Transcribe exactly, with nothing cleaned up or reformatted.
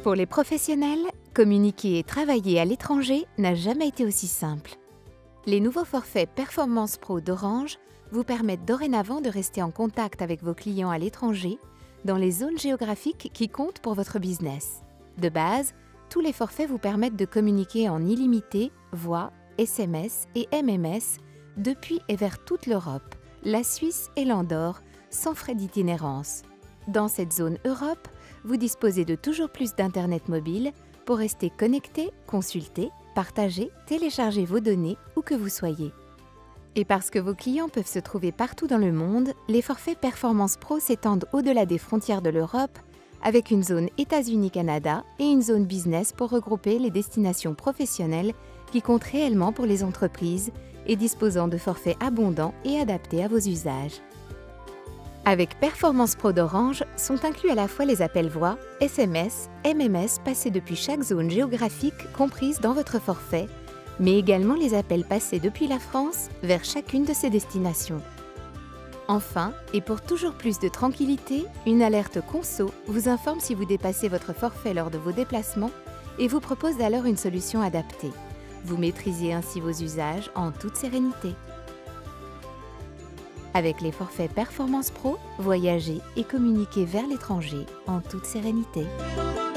Pour les professionnels, communiquer et travailler à l'étranger n'a jamais été aussi simple. Les nouveaux forfaits Performance Pro d'Orange vous permettent dorénavant de rester en contact avec vos clients à l'étranger, dans les zones géographiques qui comptent pour votre business. De base, tous les forfaits vous permettent de communiquer en illimité, voix, S M S et M M S depuis et vers toute l'Europe, la Suisse et l'Andorre, sans frais d'itinérance. Dans cette zone Europe, vous disposez de toujours plus d'Internet mobile pour rester connecté, consulter, partager, télécharger vos données où que vous soyez. Et parce que vos clients peuvent se trouver partout dans le monde, les forfaits Performance Pro s'étendent au-delà des frontières de l'Europe, avec une zone États-Unis-Canada et une zone business pour regrouper les destinations professionnelles qui comptent réellement pour les entreprises et disposant de forfaits abondants et adaptés à vos usages. Avec Performance Pro d'Orange sont inclus à la fois les appels voix, S M S, M M S passés depuis chaque zone géographique comprise dans votre forfait, mais également les appels passés depuis la France vers chacune de ces destinations. Enfin, et pour toujours plus de tranquillité, une alerte conso vous informe si vous dépassez votre forfait lors de vos déplacements et vous propose alors une solution adaptée. Vous maîtrisez ainsi vos usages en toute sérénité. Avec les forfaits Performance Pro, voyagez et communiquez vers l'étranger en toute sérénité.